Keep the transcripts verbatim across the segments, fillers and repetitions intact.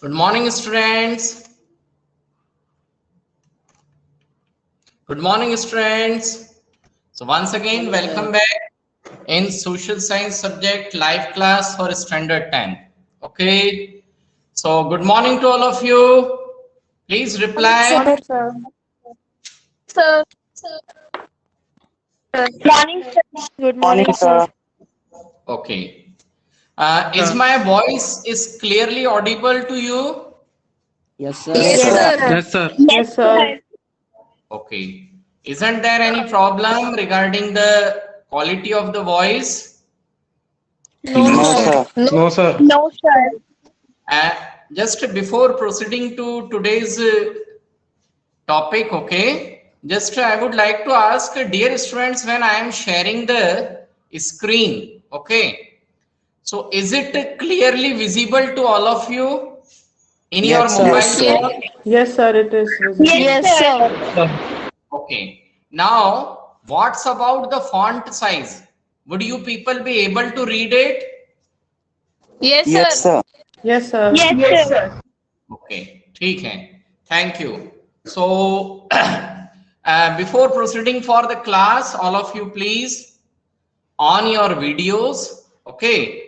Good morning, students. Good morning, students. So once again, welcome back in social science subject live class for standard ten. Okay. So good morning to all of you. Please reply. Sir. Sir. Good morning, sir. Good morning, sir. Okay. Uh, is my voice is clearly audible to you? Yes, sir. Yes, sir. Yes, sir. Yes, sir. Okay. Isn't there any problem regarding the quality of the voice? No, sir. No, sir. No, sir. Uh, just before proceeding to today's uh, topic, okay, just I would like to ask, uh, dear students, when I am sharing the screen, okay, so is it clearly visible to all of you in your Yes, sir. mobile Yes, phone? Yes, sir. It is visible. Yes, sir. Okay. Now, what's about the font size? Would you people be able to read it? Yes, Yes, sir. sir. Yes, sir. Yes, sir. Okay, ठीक है. Thank you. So, uh, before proceeding for the class, all of you please on your videos, okay,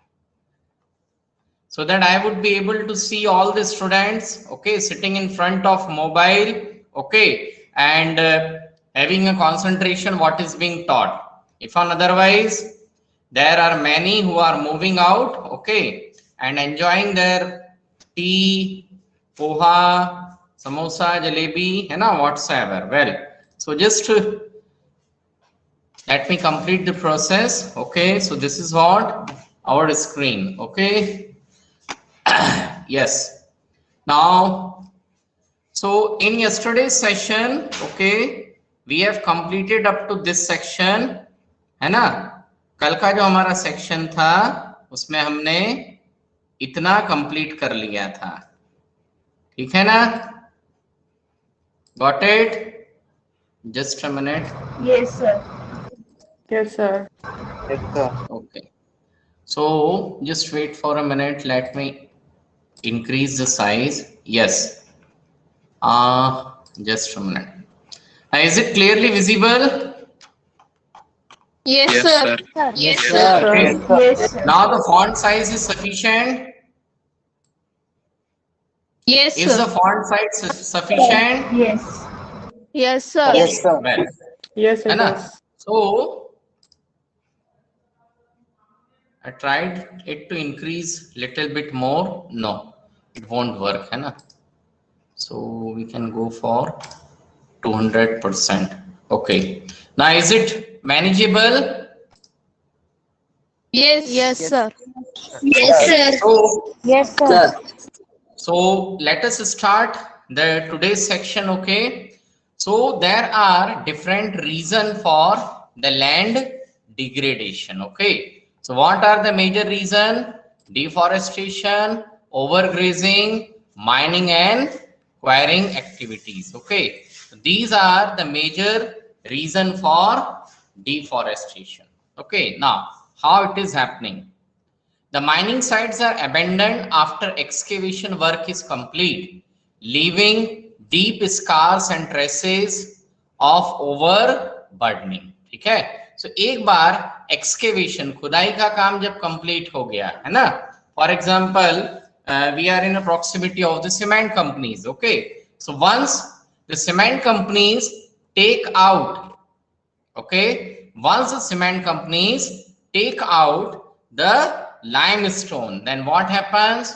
so that I would be able to see all the students, okay, sitting in front of mobile, okay, and uh, having a concentration what is being taught. If on otherwise, there are many who are moving out, okay, and enjoying their tea, poha, samosa, jalebi, you know, whatsoever. Well, so just uh, let me complete the process. Okay, so this is what our screen. Okay, yes. Now, so in yesterday's session, okay, we have completed up to this section, है ना? कल का जो हमारा section था उसमें हमने इतना कंप्लीट कर लिया था, ठीक है ना? Got it? Just a minute. Yes, sir. Yes, sir. Yes, sir. Okay. So just wait for a minute. Let me increase the size. Yes. Uh, just a minute. Uh, is it clearly visible? Yes, Yes, sir. sir. Yes, sir. Okay. Yes, sir. Now the font size is sufficient. Yes, Is the sir. font size su- sufficient? Yes. Yes, sir. Yes, sir. Well, Yes, है it ना? is. So I tried it to increase little bit more. No, it won't work, है ना? So we can go for two hundred percent. Okay. Now is it manageable? Yes. Yes, Yes. sir. Yes, sir. So, Yes, sir. so let us start the today's section. Okay. So there are different reasons for the land degradation. Okay. So what are the major reason? Deforestation, overgrazing, mining and quarrying activities. Okay. So these are the major reason for deforestation. Okay. Now, how it is happening? The mining sites are abandoned after excavation work is complete, leaving deep scars and traces of overburdening. ठीक है? So एक बार excavation खुदाई का काम जब complete हो गया, है ना? For example, uh, we are in a proximity of the cement companies. Okay, so once the cement companies take out, okay, once the cement companies take out the limestone, then what happens?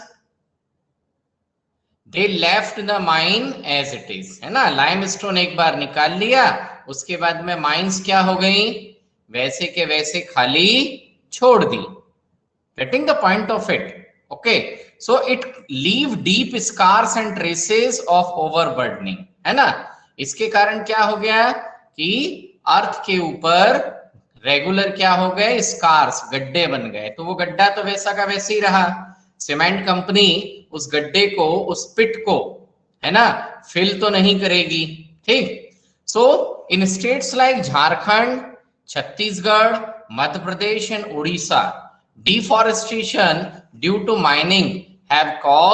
They left the mine as it is, है ना? limestone एक बार निकाल लिया, उसके बाद में mines क्या हो गई? वैसे के वैसे खाली छोड़ दी. Getting the point of it? Okay, so it leave deep scars and traces of overburdening, है ना? इसके कारण क्या हो गया कि अर्थ के ऊपर रेगुलर क्या हो गए? स्कार्स, गड्ढे बन गए. तो वो गड्ढा तो वैसा का वैसे ही रहा. सीमेंट कंपनी उस गड्ढे को, उस पिट को, है ना, फिल तो नहीं करेगी. ठीक. So in states like Jharkhand, Chhattisgarh, Madhya Pradesh and Orissa, deforestation due to mining have caused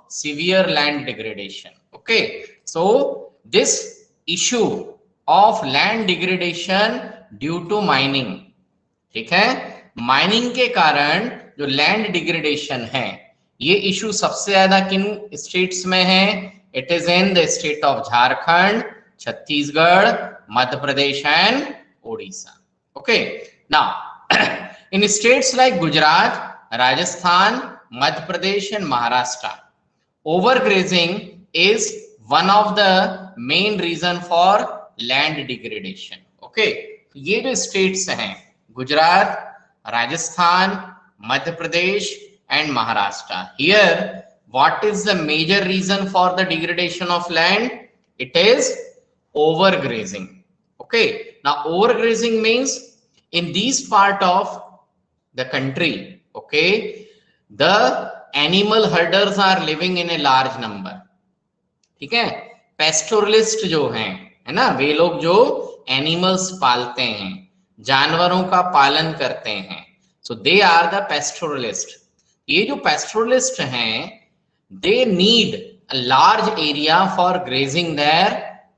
severe land degradation. Okay, so this issue of land degradation due to mining, ठीक है, माइनिंग के कारण जो लैंड डिग्रेडेशन है, ये इशू सबसे ज्यादा किन स्टेट्स में है? It is in the state of Jharkhand, Chhattisgarh, Madhya Pradesh and Odisha. Okay, now in states like Gujarat, Rajasthan, Madhya Pradesh and Maharashtra, overgrazing is one of the main reason for land degradation. Okay, ये जो स्टेट्स हैं गुजरात, राजस्थान, मध्य प्रदेश and Maharashtra, here what is the major reason for the degradation of land? It is overgrazing. Okay, now overgrazing means in these part of the country, okay, the animal herders are living in a large number. ठीक है, pastoralist जो हैं, है ना, वे लोग जो animals पालते हैं, जानवरों का पालन करते हैं, so they are the pastoralist. ये जो पेस्टोरलिस्ट हैं, they need a large area for grazing their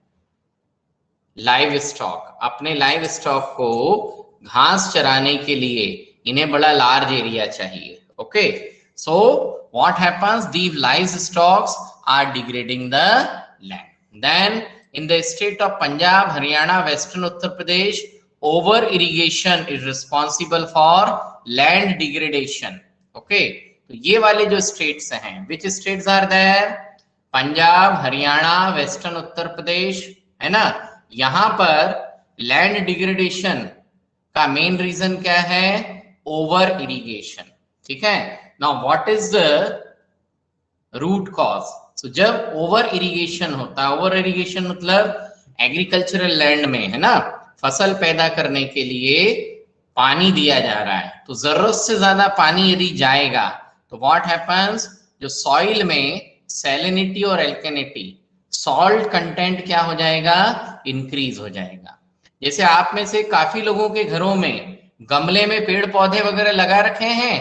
livestock. अपने लाइव स्टॉक को घास चराने के लिए इन्हें बड़ा लार्ज एरिया चाहिए. Okay, so what happens, these livestocks are degrading the land. Then in the state of Punjab, Haryana, western Uttar Pradesh, over irrigation is responsible for land degradation. Okay, तो ये वाले जो स्टेट्स हैं, which states are there? Punjab, Haryana, western Uttar प्रदेश, है ना. यहां पर land degradation का मेन रीजन क्या है? Over irrigation. ठीक है, now what is the root cause? So जब ओवर इरिगेशन होता है, ओवर इरिगेशन मतलब एग्रीकल्चरल लैंड में, है ना, फसल पैदा करने के लिए पानी दिया जा रहा है, तो जरूरत से ज्यादा पानी यदि जाएगा तो व्हाट हैपेंस, जो सॉइल में सैलिनिटी और एल्केनिटी, सॉल्ट कंटेंट क्या हो जाएगा? इंक्रीज हो जाएगा. जैसे आप में से काफी लोगों के घरों में गमले में पेड़ पौधे वगैरह लगा रखे हैं.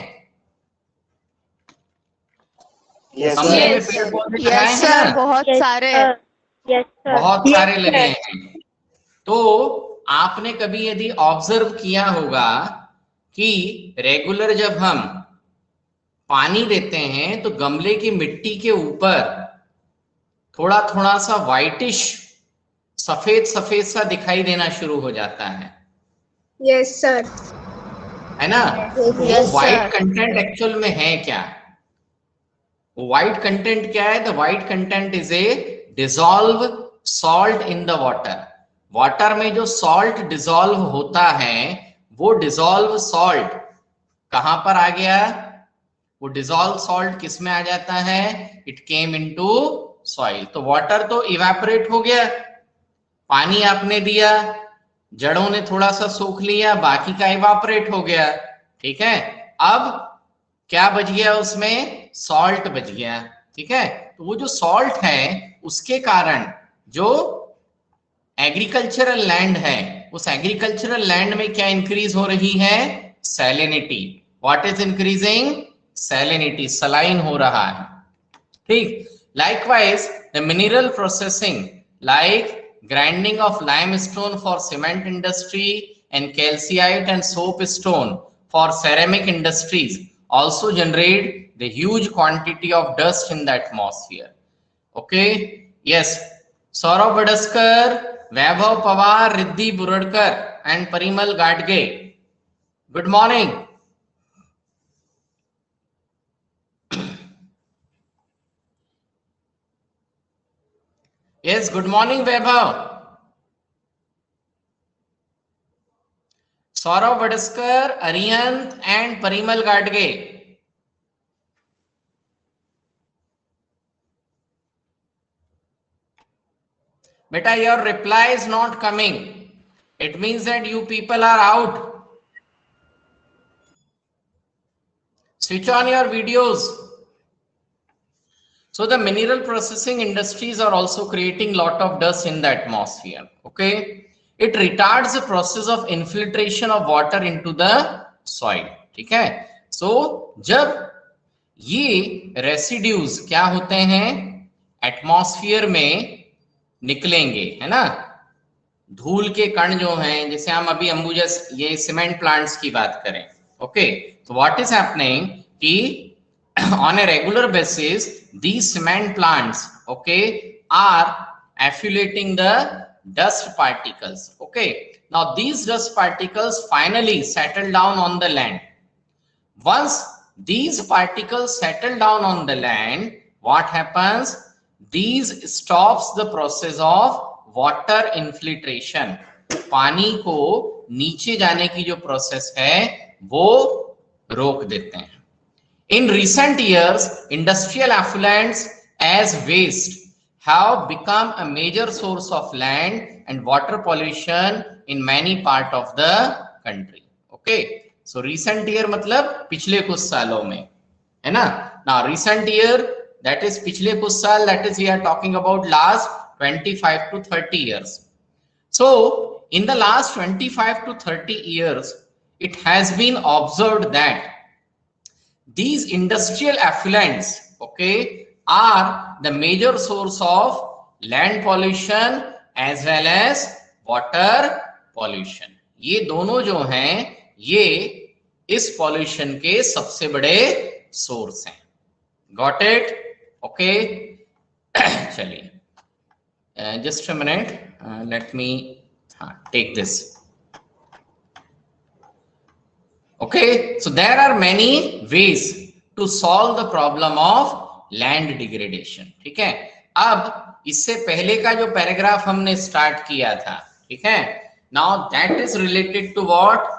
Yes, गमले में Yes. पेड़ पौधे लगाए यस हैं सर, ना? बहुत सारे. Yes, sir. बहुत Yes, सारे लगे sir. हैं. तो आपने कभी यदि ऑब्जर्व किया होगा कि रेगुलर जब हम पानी देते हैं तो गमले की मिट्टी के ऊपर थोड़ा थोड़ा सा व्हाइटिश, सफेद सफेद सा दिखाई देना शुरू हो जाता है, यस सर. है ना. Yes, वो sir. व्हाइट कंटेंट एक्चुअल में है क्या? व्हाइट कंटेंट क्या है? The white content is a dissolve salt in the water. Water में जो सॉल्ट डिसॉल्व होता है, वो डिसॉल्व सॉल्ट कहां पर आ गया? वो डिसॉल्व सॉल्ट किस में आ जाता है? It came into soil. तो वाटर तो इवेपोरेट हो गया, पानी आपने दिया, जड़ों ने थोड़ा सा सोख लिया, बाकी का इवेपोरेट हो गया. ठीक है, अब क्या बच गया उसमें? सॉल्ट बच गया. ठीक है, तो वो जो सॉल्ट है उसके कारण जो एग्रीकल्चरल लैंड है, उस एग्रीकल्चरल लैंड में क्या इंक्रीज हो रही है? Salinity. What is increasing? Salinity, saline हो रहा है. ठीक, likewise the mineral processing like grinding of limestone for cement industry and calcite and soapstone for ceramic industries also generate the huge quantity of dust in the atmosphere. Okay, yes, Saurav Badaskar, Vaibhav Pawar, Riddhi Buradkar and Parimal Gadge, good morning. Yes, good morning, Vaibhav. Saurav Badaskar, Arihant and Parimal Gadge. Beta, your reply is not coming. It means that you people are out. Switch on your videos. So the mineral processing industries are also creating lot of dust in the atmosphere. Okay, it retards the process of infiltration of water into the soil. ठीक है, so जब ये residues क्या होते हैं, atmosphere में निकलेंगे, है ना। धूल के कण जो हैं, जैसे हम अभी अंबुजा ये सीमेंट प्लांट्स की बात करें, ओके, तो व्हाट इज हैपनिंग कि on a regular basis these cement plants, okay, are accumulating the dust particles. Okay, now these dust particles finally settle down on the land. Once these particles settle down on the land, what happens, these stops the process of water infiltration. पानी को नीचे जाने की जो process है वो रोक देते हैं. In recent years, industrial effluents as waste have become a major source of land and water pollution in many parts of the country. Okay, so recent year मतलब पिछले कुछ सालों में, है ना. Now recent year, that is पिछले कुछ साल, that is we are talking about last twenty-five to thirty years. So in the last twenty-five to thirty years, it has been observed that these industrial effluents, okay, are the major source of land pollution as well as water pollution. ये दोनों जो हैं ये इस pollution के सबसे बड़े source हैं. Got it? Okay. चलिए, uh, just a minute. Uh, let me uh, take this. Okay, so there are many ways to solve the problem of land degradation. ठीक है, अब इससे पहले का जो पैराग्राफ हमने स्टार्ट किया था, ठीक है, now that is related to what?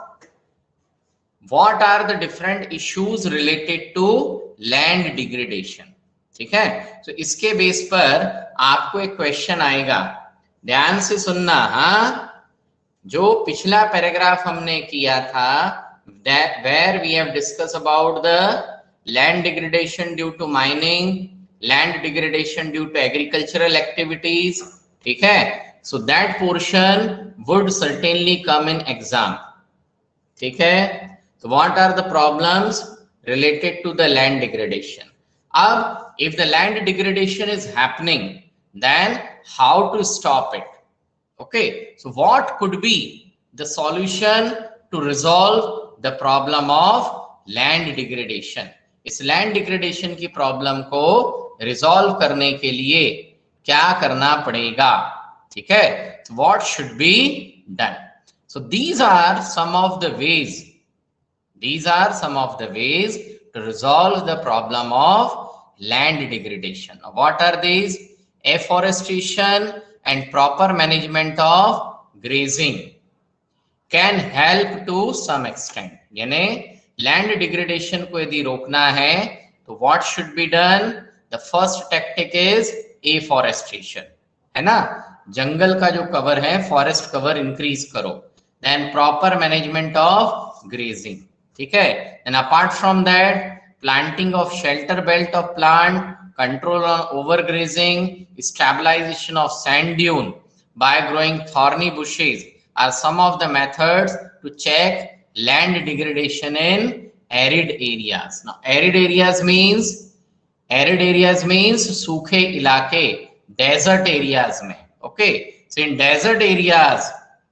What are the different issues related to land degradation? ठीक है, तो इसके बेस पर आपको एक क्वेश्चन आएगा, ध्यान से सुनना. हाँ, जो पिछला पैराग्राफ हमने किया था, that where we have discussed about the land degradation due to mining, land degradation due to agricultural activities, ठीक है, so that portion would certainly come in exam. ठीक है, so what are the problems related to the land degradation? अब if the land degradation is happening, then how to stop it? Okay, so what could be the solution to resolve the problem of land degradation? इस land degradation की problem को resolve करने के लिए क्या करना पड़ेगा, ठीक है, so what should be done? So these are some of the ways, these are some of the ways to resolve the problem of land degradation. What are these? Afforestation and proper management of grazing can help to some extent. यानी land degradation को यदि रोकना है तो what should be done? The first tactic is afforestation, है ना, जंगल का जो कवर है, फॉरेस्ट कवर इंक्रीज करो. Then proper management of grazing, ठीक है. And apart from that, planting of shelter belt of plant, control on overgrazing, stabilization of sand dune by growing thorny bushes are some of the methods to check land degradation in arid areas. Now arid areas means, arid areas means सूखे इलाके, desert areas में. Okay, so in desert areas,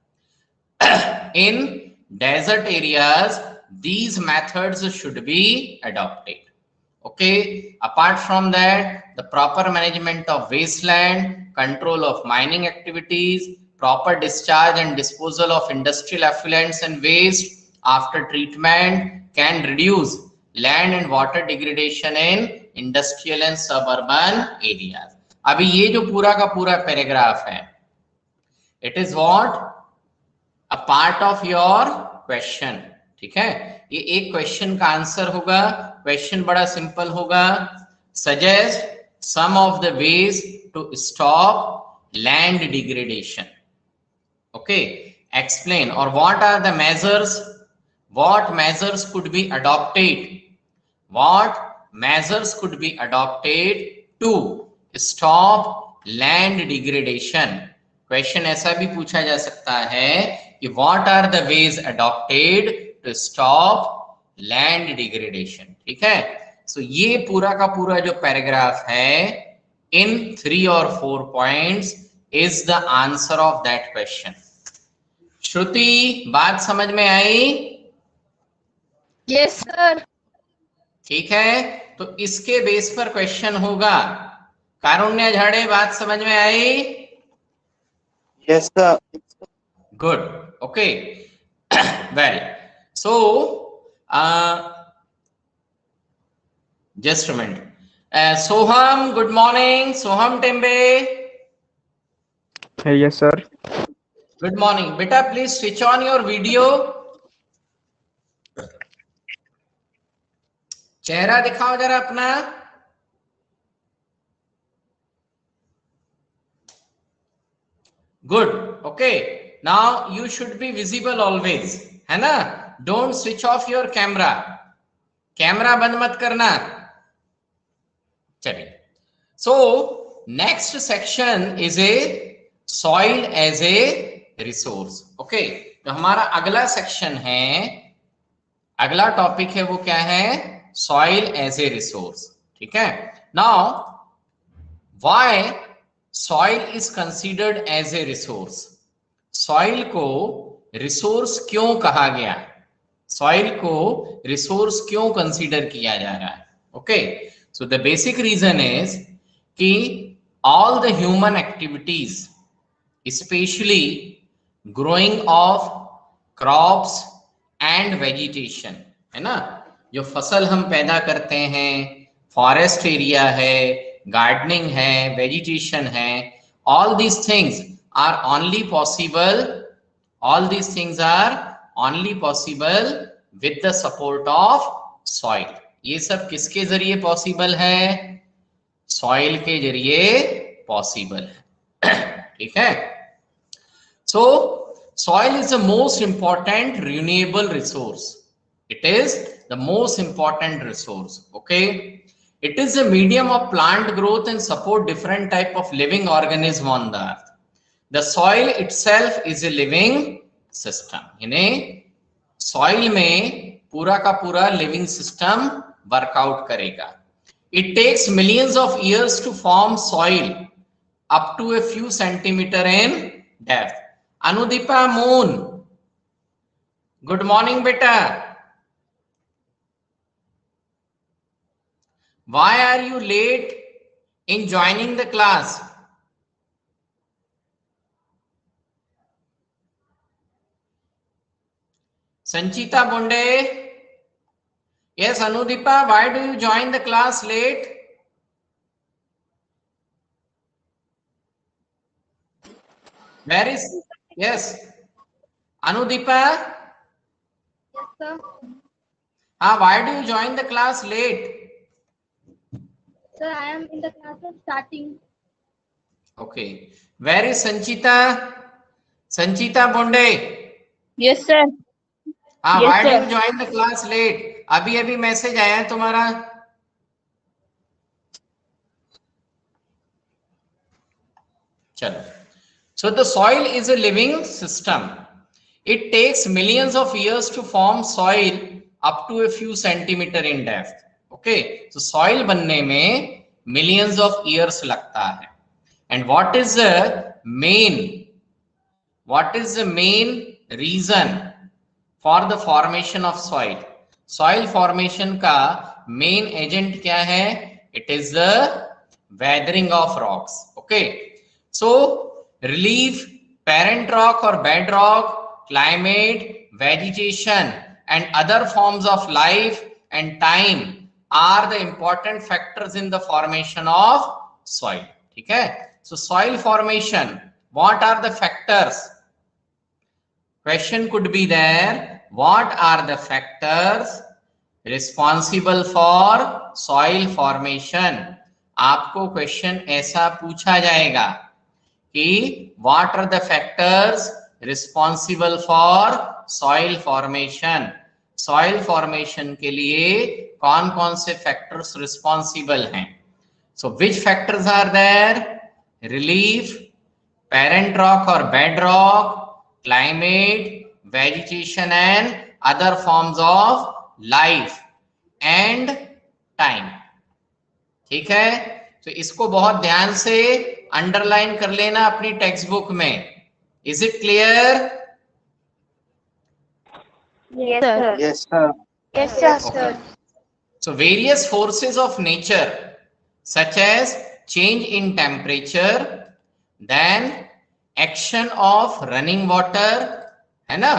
in desert areas these methods should be adopted. Okay, apart from that, the proper management of wasteland, control of mining activities, proper discharge and disposal of industrial effluents and waste after treatment can reduce land and water degradation in industrial and suburban areas. अभी ये जो पूरा का पूरा paragraph है, it is what? A part of your question. ठीक है, ये एक क्वेश्चन का आंसर होगा. क्वेश्चन बड़ा सिंपल होगा, suggest some of the ways to stop land degradation. Okay, explain, or what are the measures, what measures could be adopted, what measures could be adopted to stop land degradation. Question ऐसा भी पूछा जा सकता है कि what are the ways adopted to stop land degradation. ठीक है, so so, ये पूरा का पूरा जो पैराग्राफ है इन थ्री और four points is the answer of that question. Shruti, बात समझ में आई? Yes sir. ठीक है, तो इसके बेस पर क्वेश्चन होगा। कारुण्य झाड़े, बात समझ में आई? Yes sir. Good, okay, well, so just a minute. Soham, good morning. Soham Tembe, yes sir. Good morning बेटा, please switch on your video. चेहरा दिखाओ जरा अपना। Good, okay, now you should be visible always, है ना? Don't switch off your camera, camera बंद मत करना। चलिए, so next section is a soil as a resource. Okay, तो हमारा अगला सेक्शन है, अगला टॉपिक है वो क्या है? Soil as a resource. ठीक है, now why soil is considered as a resource? Soil को रिसोर्स क्यों कहा गया? सॉइल को रिसोर्स क्यों कंसीडर किया जा रहा है? Okay, so the basic reason is कि all the human activities, especially growing of crops and vegetation, है ना, जो फसल हम पैदा करते हैं, फॉरेस्ट एरिया है, गार्डनिंग है, वेजिटेशन है, all these things are only possible, all these things are only possible with the support of soil. ये सब किसके जरिए पॉसिबल है? सॉइल के जरिए पॉसिबल है। ठीक है, so soil is the most important renewable resource. It is the most important resource. Okay, it is a medium of plant growth and support different type of living organism on the earth. The soil itself is a living system. यानी soil में पूरा का पूरा living system workout करेगा. It takes millions of years to form soil up to a few centimeter in depth. Anudipa Moon, good morning beta. Why are you late in joining the class? Sanchita Bonde, yes, Anudipa, why do you join the class late? Where is, yes, Anudipa? Yes sir. Ah, why do you join the class late? Sir, I am in the class of starting. Okay. Where is Sanchita? Sanchita Bonde. Yes, sir. Ah, Yes, why do sir. you join the class late? अभी अभी message आया है तुम्हारा। चलो. So the soil is a living system. It takes millions of years to form soil up to a few centimeter in depth. Okay, तो soil बनने में millions of years लगता है। And what is the main what is the main reason for the formation of soil? Soil formation का main agent क्या है? It is the weathering of rocks. Okay, so relief, parent rock और bed rock, climate, vegetation and other forms of life and time are the important factors in the formation of soil. ठीक है, so soil formation, what are the factors? Question could be there, what are the factors responsible for soil formation? आपको question ऐसा पूछा जाएगा कि what are the factors responsible for soil formation? Soil formation के लिए कौन कौन से फैक्टर्स रिस्पॉन्सिबल हैं? So which factors are there? Relief, parent rock और bed rock, climate, vegetation and other forms of life, and time. ठीक है, तो इसको बहुत ध्यान से अंडरलाइन कर लेना अपनी टेक्स्ट बुक में। Is it clear? Yes, sir. Yes, sir. Yes, sir. Okay. So various forces of nature such as change in temperature, then action of running water, है ना,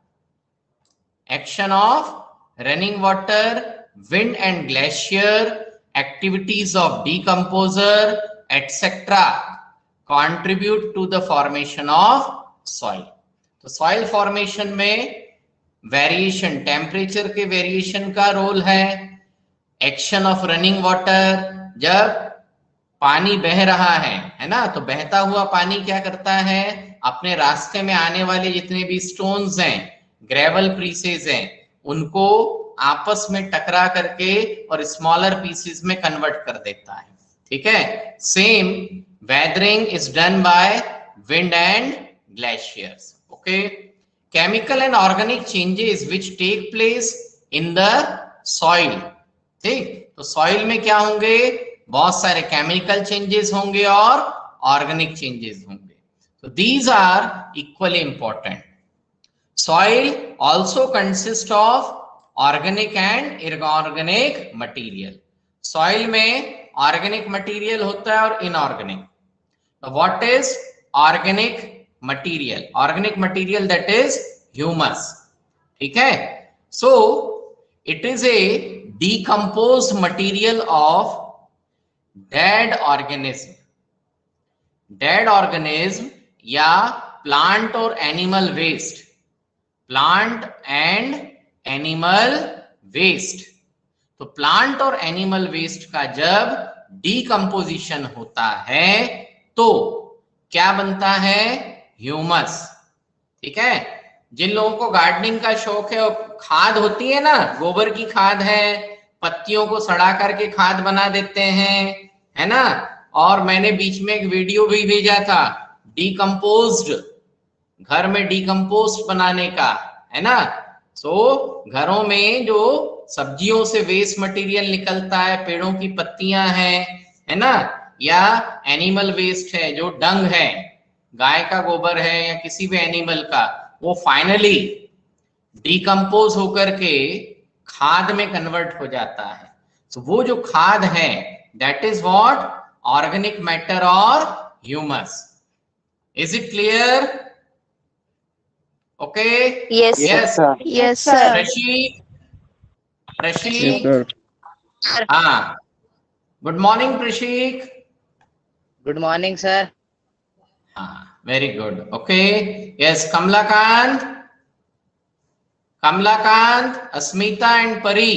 action of running water, wind and glacier, activities of decomposer, et cetera contribute to the formation of soil. तो soil formation में variation, temperature के variation का role है, action of running water, जब पानी बह रहा है है ना, तो बहता हुआ पानी क्या करता है, अपने रास्ते में आने वाले जितने भी स्टोन्स हैं, ग्रेवल पीसेस हैं, उनको आपस में टकरा करके और स्मॉलर पीसेस में कन्वर्ट कर देता है। ठीक है, same weathering is done by wind and glaciers. Okay, chemical and organic changes which take place in the soil। ठीक, तो सॉइल में क्या होंगे, बहुत सारे केमिकल चेंजेस होंगे और ऑर्गेनिक चेंजेस होंगे। तो these are equally important. Soil also consist of organic and inorganic material. Soil में ऑर्गेनिक मटेरियल होता है और inorganic. What is organic material? Organic material, that is humus। ठीक है, so it is a decomposed material of dead organism। dead organism या plant और animal waste, plant and animal waste। तो plant और animal waste का जब decomposition होता है तो क्या बनता है, ह्यूमस। ठीक है, जिन लोगों को गार्डनिंग का शौक है, खाद होती है ना, गोबर की खाद है, पत्तियों को सड़ा करके खाद बना देते हैं, है ना। और मैंने बीच में एक वीडियो भी भेजा था डीकम्पोज्ड, घर में डीकम्पोज्ड बनाने का, है ना। सो घरों में जो सब्जियों से वेस्ट मटेरियल निकलता है, पेड़ों की पत्तियां हैं, है ना, या एनिमल वेस्ट है, जो डंग है, गाय का गोबर है या किसी भी एनिमल का, वो फाइनली डीकम्पोज होकर के खाद में कन्वर्ट हो जाता है। तो वो जो खाद है, that is what, organic matter और humus. Is it clear? Okay, Yes, yes sir. Yes, sir. Prashik, Prashik, Yes, sir. हाँ, good morning Prashik. Good morning sir. हाँ, very good. Okay, yes, Kamalakant, Kamalakant, Asmita and Pari.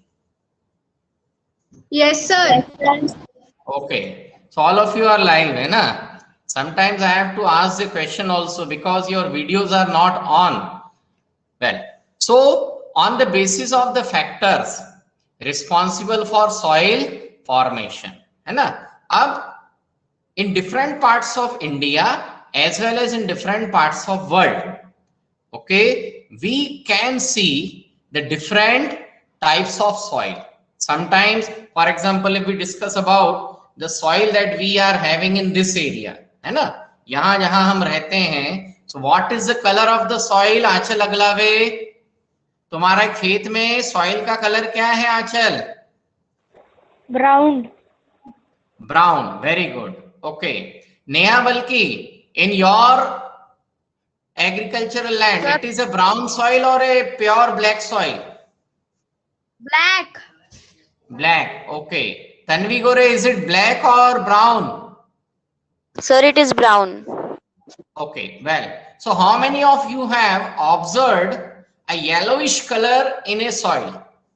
Yes, sir. Okay, so all of you are live, है ना। Sometimes I have to ask the question also because your videos are not on. Well, so on the basis of the factors responsible for soil formation, है ना। अब in different parts of India as well as in different parts of world, okay, we can see the different types of soil. Sometimes, for example, if we discuss about the soil that we are having in this area, है ना, यहाँ जहाँ हम रहते हैं, so what is the color of the soil? आंचल अगलावे, तुम्हारा खेत में soil का कलर क्या है आंचल? Brown. Brown, very good. Okay, Neha Balki, in your agricultural land, Sir. it is a brown soil or a pure black soil? Black. Black, okay. Tanvi Gore, is it black or brown? Sir, it is brown. Okay, well, so how many of you have observed a yellowish color in a soil?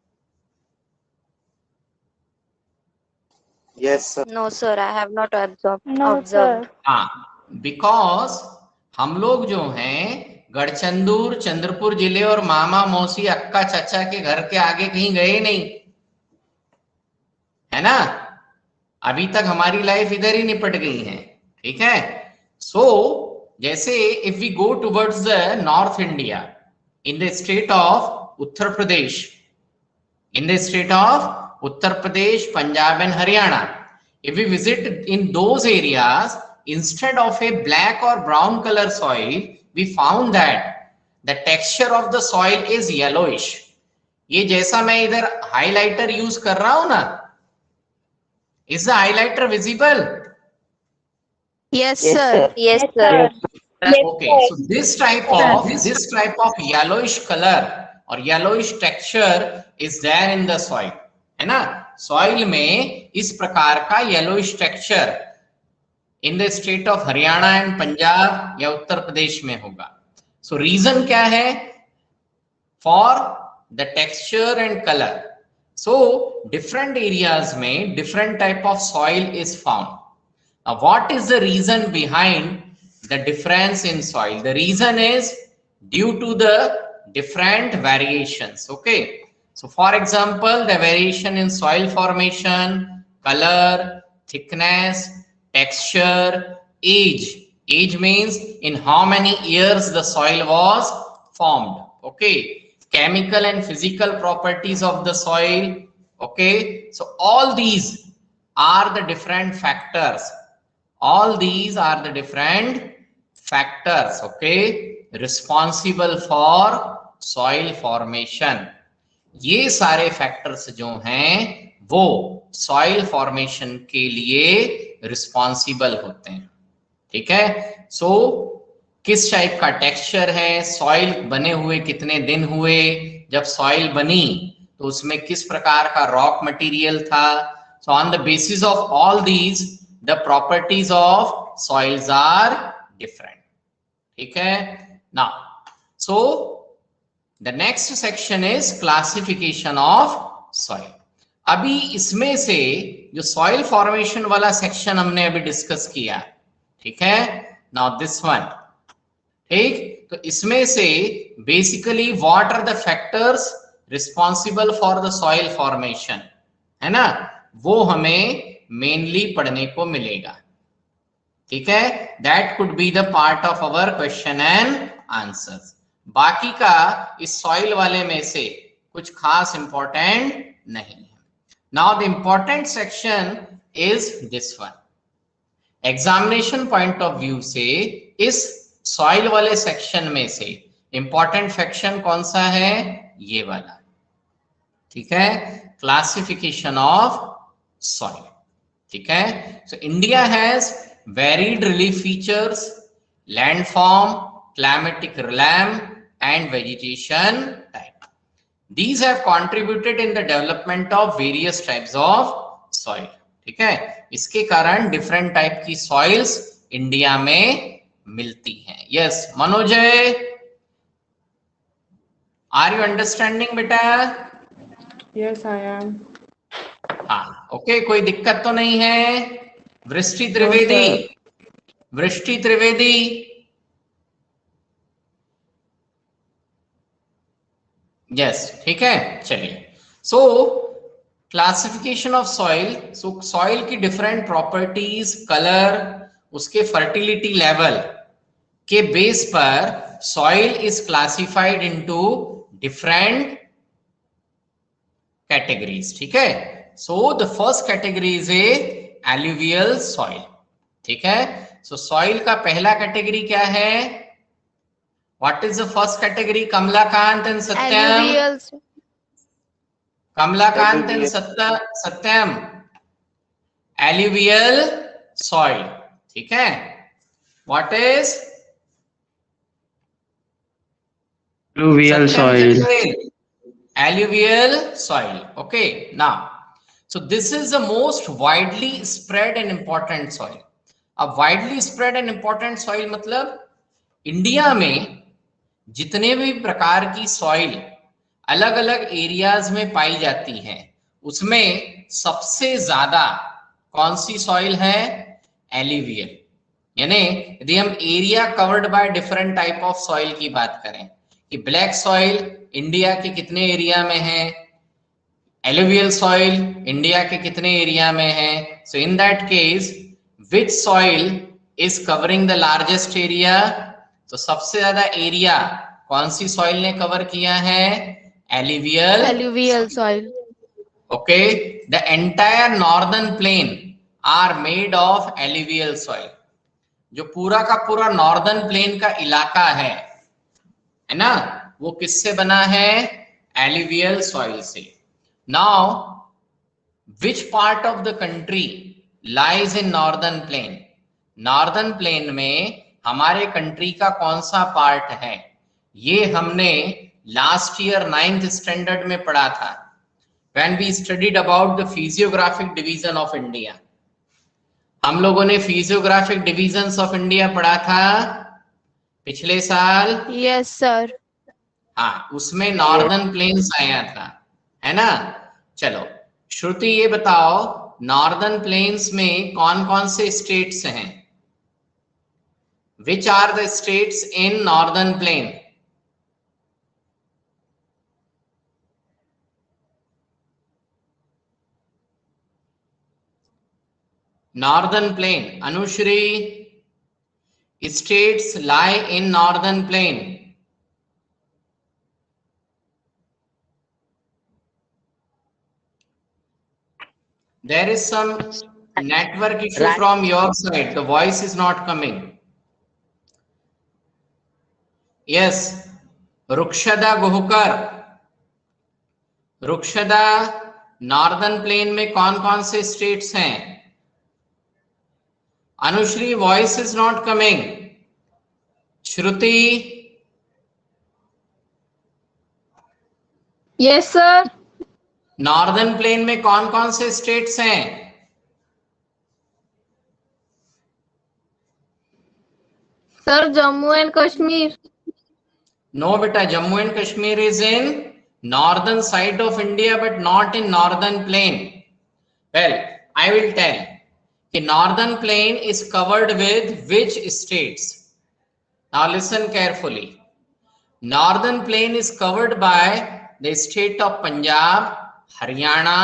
Yes, sir. No, sir, I have not observed. No, observed. sir. हाँ, because हम लोग जो हैं गढ़चंदूर, चंद्रपुर जिले और मामा मौसी अक्का चाचा के घर के आगे कहीं गए नहीं, है ना। अभी तक हमारी लाइफ इधर ही निपट गई है। ठीक है, सो so, जैसे if we go towards the north India, in the state of Uttar Pradesh, in the state of Uttar Pradesh, Punjab and Haryana. If we visit in those areas, instead of a black or brown color soil, we found that the texture of the soil is yellowish. ये जैसा मैं इधर highlighter use कर रहा हूं ना, is the highlighter visible? Yes, sir. Yes, sir. Okay, so this type of this type of yellowish color or yellowish texture is there in the soil, है ना? Soil में इस प्रकार का yellowish texture in the state of Haryana and Punjab या उत्तर प्रदेश में होगा. So reason क्या है? For the texture and color. So different areas में different type of soil is found. Now what is the reason behind the difference in soil? The reason is due to the different variations. Okay, so for example, the variation in soil formation, color, thickness, texture, age. Age means in how many years the soil was formed. Okay, chemical and physical properties of the soil. Okay, so all these are the different factors. All these are the different factors, okay, responsible for soil formation. ये सारे factors जो हैं वो soil formation के लिए responsible होते हैं. ठीक है? So किस टाइप का टेक्सचर है, सॉइल बने हुए कितने दिन हुए, जब सॉइल बनी तो उसमें किस प्रकार का रॉक मटेरियल था. So on the basis of all these the properties of soils are different. ठीक है ना? So the next section is classification of soil. अभी इसमें से जो सॉइल फॉर्मेशन वाला सेक्शन हमने अभी डिस्कस किया, ठीक है, नाउ दिस वन. ठीक, तो इसमें से basically what are the factors responsible for the soil formation, है ना, वो हमें मेनली पढ़ने को मिलेगा. ठीक है, that could be the part of our question and answers. बाकी का इस सॉइल वाले में से कुछ खास इंपॉर्टेंट नहीं है. Now the important section is this one. Examination point of view से इस सॉइल वाले सेक्शन में से इंपॉर्टेंट सेक्शन कौन सा है? ये वाला. ठीक है, क्लासिफिकेशन ऑफ सॉइल. ठीक है, so India has varied relief features, landform, climatic realm and vegetation type. These have contributed in the development of various types of soil. ठीक है, इसके कारण डिफरेंट टाइप की सॉइल्स इंडिया में मिलती हैं. Yes Manojay, are you understanding बेटा? Yes, I am. हाँ, ओके, कोई दिक्कत तो नहीं है? वृष्टि त्रिवेदी, वृष्टि त्रिवेदी, यस, ठीक है, चलिए. So classification of soil. So soil की डिफरेंट प्रॉपर्टीज, कलर, उसके फर्टिलिटी लेवल के बेस पर soil is classified into different categories. ठीक है, so the first category is a alluvial soil. ठीक है, सो सॉइल का पहला कैटेगरी क्या है? What is the first category? Kamalakant and Satyam. Alluvial. Kamalakant and Satya, Satyam. Alluvial soil. ठीक है? What is? Alluvial soil. Alluvial soil. Okay. Now, so this is the most widely spread and important soil. अब widely spread and important soil मतलब India में जितने भी प्रकार की soil अलग अलग एरियाज में पाई जाती हैं, उसमें सबसे ज्यादा कौन सी सॉइल है? एलुवियल. यानी यदि हम area covered by different type of soil की बात करें कि ब्लैक सॉइल इंडिया के कितने एरिया में है, एलुवियल सॉइल इंडिया के कितने एरिया में है, so in that case which soil is covering the largest area? तो सबसे ज्यादा एरिया कौन सी सॉइल ने कवर किया है? Alluvial Alluvial soil. Okay, the entire northern plain are made of alluvial soil. जो पूरा का पूरा नॉर्दर्न प्लेन का इलाका है है ना, वो किससे बना है? एलुवियल सॉइल से. Now which part of the country lies in northern plain? Northern plain में हमारे कंट्री का कौन सा पार्ट है? ये हमने लास्ट ईयर नाइन्थ स्टैंडर्ड में पढ़ा था, when we studied about the physiographic division of India. हम लोगों ने फिजियोग्राफिक डिविजन्स ऑफ इंडिया पढ़ा था पिछले साल. Yes sir. हाँ, उसमें नॉर्दर्न प्लेन्स आया था, है ना. चलो श्रुति, ये बताओ नॉर्दर्न प्लेन्स में कौन कौन से स्टेट्स हैं? Which are the states in northern plain? Northern plain. Anushri, states lie in northern plain. There is some network issue Right. from your side. The voice is not coming. Yes, Rukshada Guhakar. Rukshada, northern plain में कौन कौन से states हैं? Anushri, voice is not coming. Shruti, Yes, sir. Northern plain में कौन कौन से states हैं? Sir, Jammu and Kashmir. No बेटा, Jammu and Kashmir is in northern side of India but not in northern plain. Well, I will tell कि northern plain is covered with which states. Now listen carefully. Northern plain is covered by the state of Punjab, Haryana,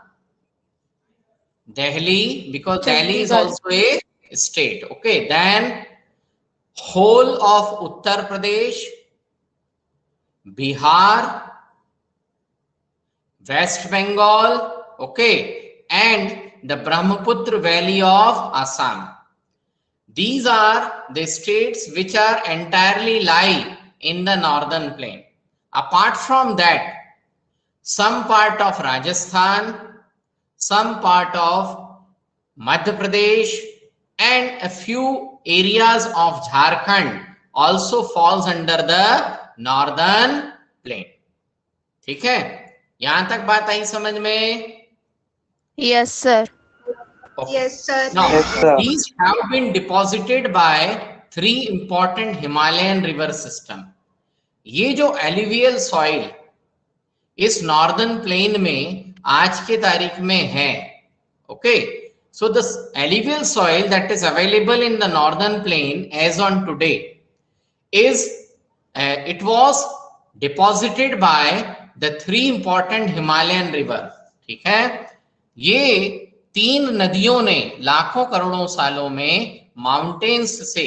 Delhi, because Delhi is also a state. Okay, then whole of Uttar Pradesh, Bihar, West Bengal, okay, and the Brahmaputra Valley of Assam. These are the states which are entirely lie in the northern plain. Apart from that, some part of Rajasthan, some part of Madhya Pradesh, and a few areas of Jharkhand also falls under the northern plain. ठीक है, यहां तक बात आई समझ में? Yes sir. Okay. Yes, sir. Now, Yes, sir. these have been deposited by three important Himalayan river system. ये जो alluvial soil इस northern plain में आज के तारीख में है, okay? So the alluvial soil that is available in the northern plain as on today is uh, it was deposited by the three important Himalayan river. ठीक है, ये तीन नदियों ने लाखों करोड़ों सालों में माउंटेन्स से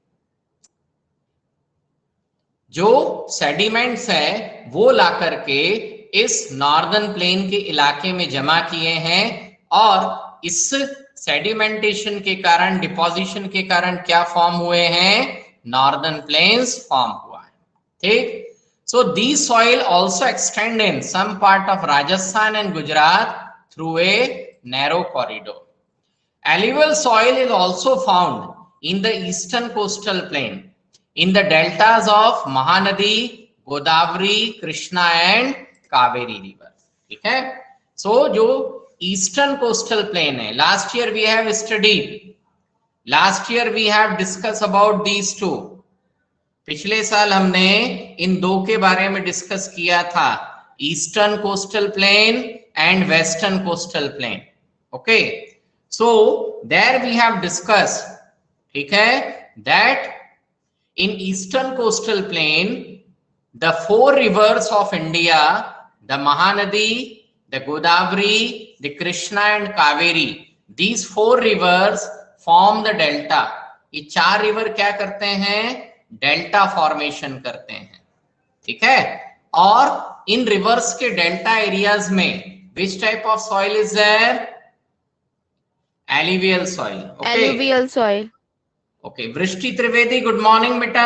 जो सेडिमेंट्स है वो ला करके इस नॉर्दर्न प्लेन के इलाके में जमा किए हैं, और इस सेडिमेंटेशन के कारण, डिपोजिशन के कारण क्या फॉर्म हुए हैं? नॉर्दर्न प्लेन्स फॉर्म हुआ है. ठीक. So these soil also extend in some part of Rajasthan and Gujarat through a narrow corridor. Alluvial soil is also found in the eastern coastal plain, in the deltas of Mahanadi, Godavari, Krishna and Kaveri river. ठीक है. So so, जो eastern coastal plain है, last year we have studied, last year we have discuss about these two. पिछले साल हमने इन दो के बारे में डिस्कस किया था, eastern coastal plain and western coastal plain. Okay, so there we have discuss, ठीक है, that in eastern coastal plain the four rivers of India, the Mahanadi, the Godavari, the Krishna and Kaveri, these four rivers form the delta. ये चार river क्या करते हैं? Delta formation करते हैं. ठीक है, और इन रिवर्स के डेल्टा एरियाज में Which type of soil is there? Alluvial soil. Okay. Alluvial soil. Okay. Vrishti Trivedi, good morning, beta.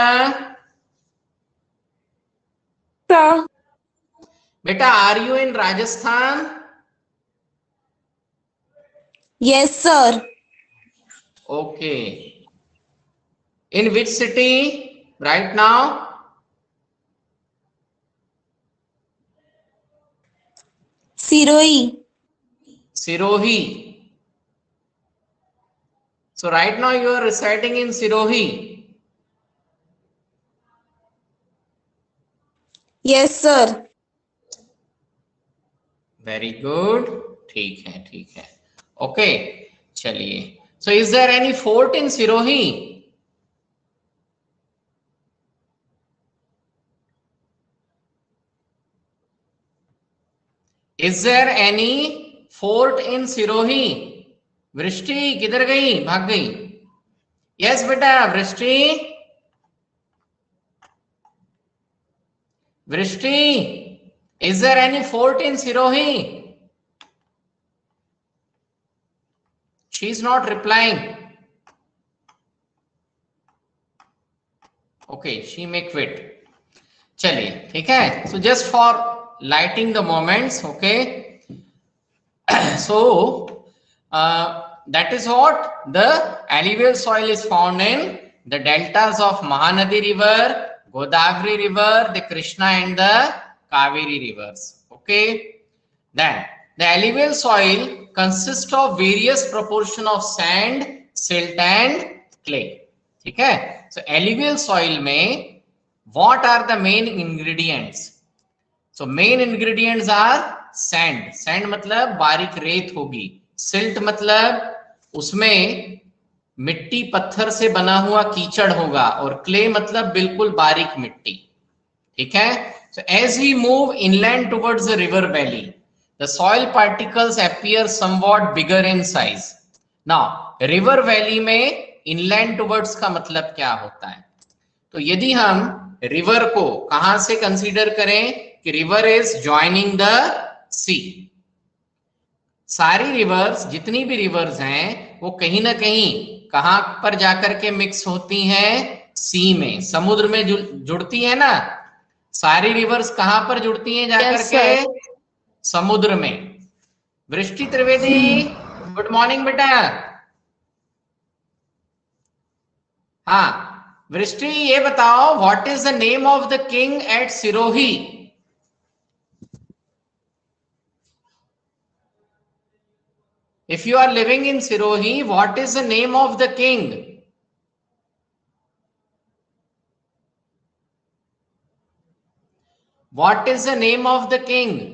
Sir. Beta, are you in Rajasthan? Yes, sir. Okay. In which city right now? Sirohi. Sirohi. So right now you are residing in Sirohi. Yes, sir. Very good. ठीक है, ठीक है. Okay. चलिए. So is there any fort in Sirohi? Is there any fort in Sirohi? वृष्टि किधर गई? भाग गई. Yes बेटा, वृष्टि. वृष्टि, is there any fort in Sirohi? She is not replying. Okay, she may quit. चलिए, ठीक है. So just for lighting the moments, okay. So uh, that is what the alluvial soil is found in the deltas of Mahanadi River, Godavari River, the Krishna and the Kaveri rivers. Okay. Then the alluvial soil consists of various proportion of sand, silt and clay. ठीक है. So alluvial soil में what are the main ingredients? So main ingredients are sand. Sand मतलब बारीक रेत होगी. Silt मतलब उसमें मिट्टी पत्थर से बना हुआ कीचड़ होगा. और clay मतलब बिल्कुल बारीक मिट्टी. ठीक है. So as we move inland towards the river valley, the soil particles appear somewhat bigger in size. Now river valley में inland towards का मतलब क्या होता है? तो यदि हम रिवर को कहां से कंसीडर करें कि river is joining the sea. सारी रिवर्स, जितनी भी रिवर्स हैं, वो कहीं ना कहीं कहां पर जाकर के मिक्स होती हैं? सी में, समुद्र में जु, जुड़ती है ना. सारी रिवर्स कहां पर जुड़ती हैं जाकर Yes, के? sir. समुद्र में. वृष्टि त्रिवेदी, गुड मॉर्निंग बेटा. हाँ वृष्टि, ये बताओ, what is the name of the king at Sirohi? If you are living in Sirohi, what is the name of the king? What is the name of the king?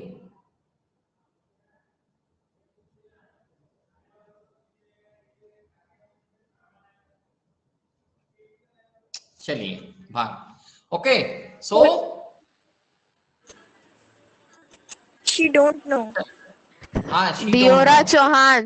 चलिए भाग. Okay, so She don't know. हाँ, she don't Diora know. Chauhan.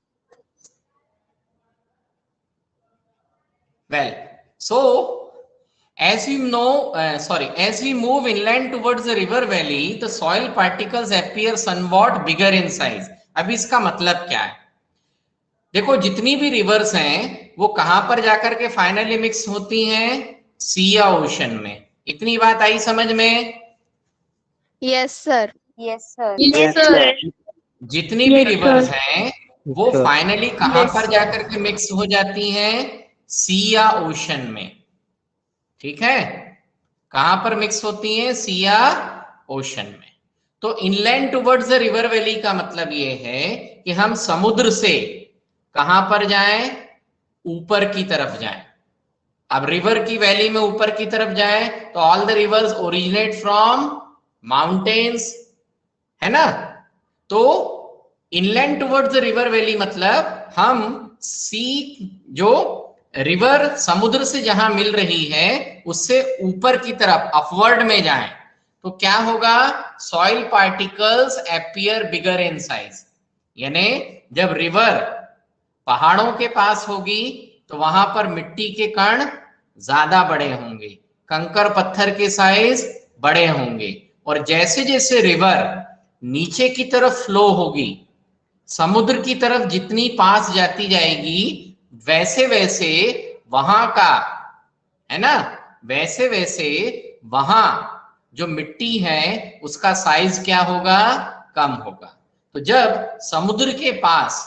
Well, so as we know, uh, sorry, as we move inland towards the river valley, the soil particles appear somewhat bigger in size. अब इसका मतलब क्या है? देखो, जितनी भी reverse हैं वो कहां पर जाकर के फाइनली मिक्स होती हैं? सी या ओशन में. इतनी बात आई समझ में? Yes, sir. Yes, sir. Yes, sir. जितनी भी रिवर्स हैं वो फाइनली कहां पर जाकर के मिक्स हो जाती हैं? सी या ओशन में. ठीक है. कहां पर मिक्स होती हैं? सी या ओशन में. तो inland towards the river valley का मतलब ये है कि हम समुद्र से कहां पर जाएं? ऊपर की तरफ जाएं. अब रिवर की वैली में ऊपर की तरफ जाएं तो all the rivers originate from mountains, है ना. तो inland towards the river valley मतलब हम सी, जो रिवर समुद्र से जहां मिल रही है उससे ऊपर की तरफ अपवर्ड में जाएं तो क्या होगा? Soil particles appear bigger in size. यानी जब रिवर पहाड़ों के पास होगी तो वहां पर मिट्टी के कण ज्यादा बड़े होंगे, कंकर पत्थर के साइज बड़े होंगे. और जैसे जैसे रिवर नीचे की तरफ फ्लो होगी, समुद्र की तरफ जितनी पास जाती जाएगी वैसे वैसे वहां का, है ना, वैसे वैसे वहां जो मिट्टी है उसका साइज क्या होगा, कम होगा। तो जब समुद्र के पास,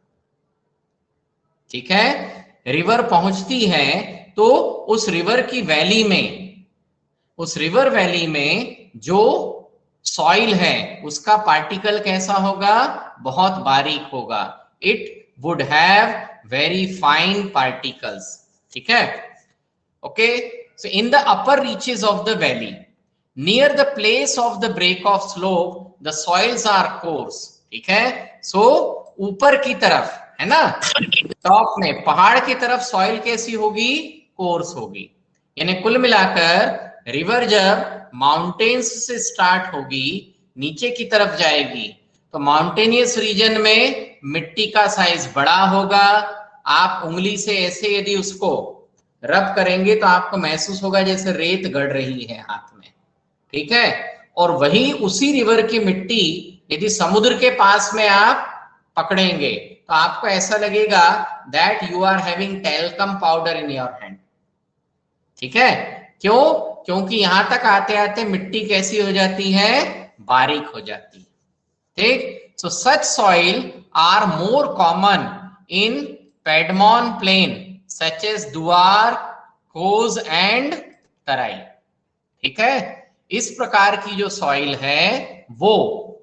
ठीक है, रिवर पहुंचती है तो उस रिवर की वैली में, उस रिवर वैली में जो सॉइल है उसका पार्टिकल कैसा होगा, बहुत बारीक होगा। It would have very fine particles, ठीक है। Okay, so in the upper reaches of the valley near the place of the break of slope the soils are coarse, ठीक है। सो ऊपर की तरफ, है ना, टॉप में पहाड़ की तरफ सॉइल कैसी होगी, कोर्स होगी। यानी कुल मिलाकर रिवर जब माउंटेन्स से स्टार्ट होगी, नीचे की तरफ जाएगी, तो माउंटेनियस रीजन में मिट्टी का साइज बड़ा होगा। आप उंगली से ऐसे यदि उसको रब करेंगे तो आपको महसूस होगा जैसे रेत गड़ रही है हाथ में, ठीक है। और वही उसी रिवर की मिट्टी यदि समुद्र के पास में आप पकड़ेंगे तो आपको ऐसा लगेगा that you are having talcum powder in your hand, ठीक है। क्यों? क्योंकि यहां तक आते आते मिट्टी कैसी हो जाती है, बारीक हो जाती है, ठीक। So such soil are more common in piedmont plain such as Duar, chos and तराई, ठीक है। इस प्रकार की जो सॉइल है वो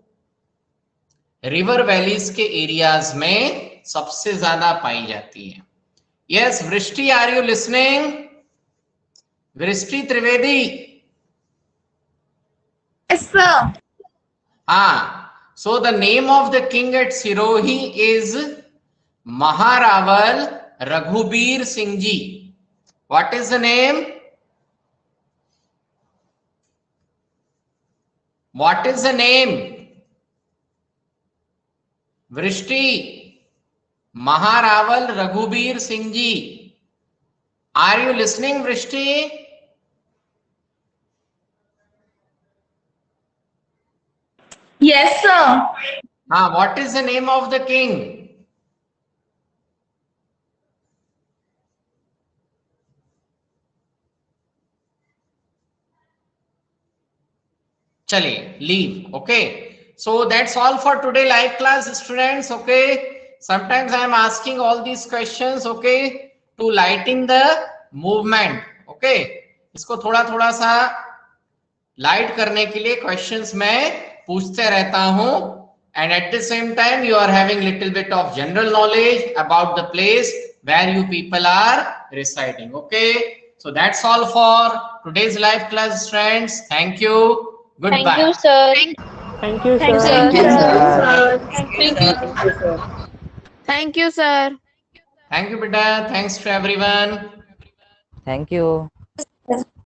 रिवर वैलीज के एरियाज में सबसे ज्यादा पाई जाती है। यस वृष्टि, आर यू लिसनिंग? वृष्टि त्रिवेदी? Yes, sir. हाँ, so the name of the king at Sirohi is Maharaval Raghubir Singh Ji. What is the name? What is the name? Vrishti, Maharawal Raghubir Singh ji. Are you listening Vrishti? Yes, sir. हाँ, what is the name of the king? चलिए, leave. Okay, so that's all for today live class students. Okay, sometimes I am asking all these questions, okay, to lighten the movement. Okay, इसको थोड़ा थोड़ा सा light करने के लिए questions मैं पूछते रहता हूं, and at the same time you are having little bit of general knowledge about the place where you people are residing. Okay, so that's all for today's live class friends. Thank you. Goodbye. Thank you, sir. Thank you, Thank sir. you, sir. Thank you. Thank you, sir. Thank you, beta. Thanks to everyone. Thank you.